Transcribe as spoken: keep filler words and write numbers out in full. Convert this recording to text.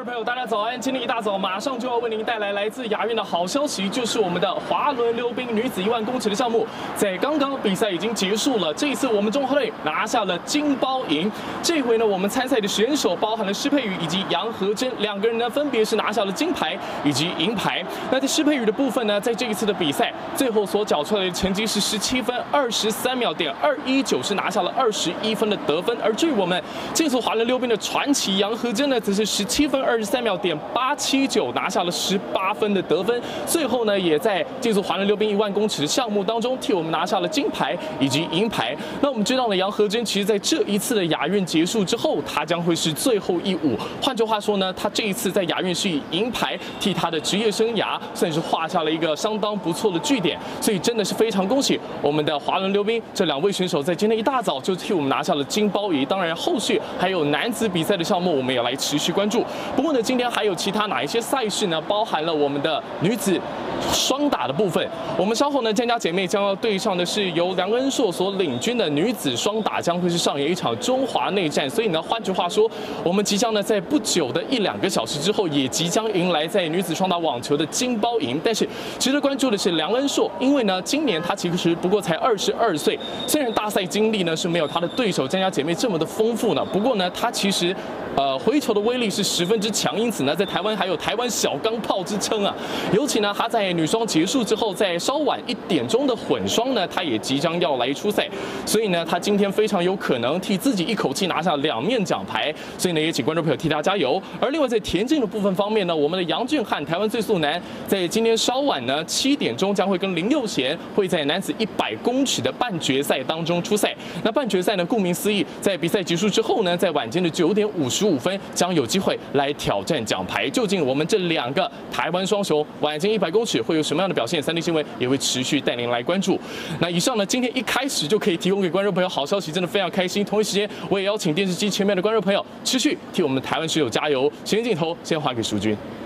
众朋友，大家早安！今天一大早，马上就要为您带来来自亚运的好消息，就是我们的滑轮溜冰女子一万公尺的项目，在刚刚比赛已经结束了。这一次我们中华队拿下了金包银。这回呢，我们参赛的选手包含了施佩宇以及杨和珍两个人呢，分别是拿下了金牌以及银牌。那在施佩宇的部分呢，在这一次的比赛最后所缴出来的成绩是十七分二十三秒点二一九，是拿下了二十一分的得分。而至于我们这次滑轮溜冰的传奇杨和珍呢，则是十七分二十三秒点八七九，拿下了十八分的得分。最后呢，也在这次滑轮溜冰一万公尺的项目当中，替我们拿下了金牌以及银牌。那我们知道呢，杨和珍其实在这一次的亚运结束之后，她将会是最后一舞。换句话说呢，她这一次在亚运是以银牌替她的职业生涯算是画下了一个相当不错的句点。所以真的是非常恭喜我们的滑轮溜冰这两位选手，在今天一大早就替我们拿下了金包银。当然，后续还有男子比赛的项目，我们也来持续关注。不过呢，今天还有其他哪一些赛事呢？包含了我们的女子双打的部分。我们稍后呢，江家姐妹将要对上的是由梁恩硕所领军的女子双打，将会是上演一场中华内战。所以呢，换句话说，我们即将呢在不久的一两个小时之后，也即将迎来在女子双打网球的金包银。但是值得关注的是梁恩硕，因为呢，今年她其实不过才二十二岁，虽然大赛经历呢是没有她的对手江家姐妹这么的丰富呢，不过呢，她其实呃回球的威力是十分之强，因此呢，在台湾还有台湾小钢炮之称啊。尤其呢，她在女双结束之后，在稍晚一点钟的混双呢，她也即将要来出赛，所以呢，她今天非常有可能替自己一口气拿下两面奖牌，所以呢，也请观众朋友替她加油。而另外在田径的部分方面呢，我们的杨俊翰台湾最速男，在今天稍晚呢七点钟将会跟林佑贤会在男子一百公尺的半决赛当中出赛。那半决赛呢，顾名思义，在比赛结束之后呢，在晚间的九点五十五分将有机会来挑战奖牌。究竟我们这两个台湾双雄晚间一百公尺会有什么样的表现？三 D 新闻也会持续带您来关注。那以上呢，今天一开始就可以提供给观众朋友好消息，真的非常开心。同一时间，我也邀请电视机前面的观众朋友持续替我们的台湾水友加油。时间镜头先还给淑君。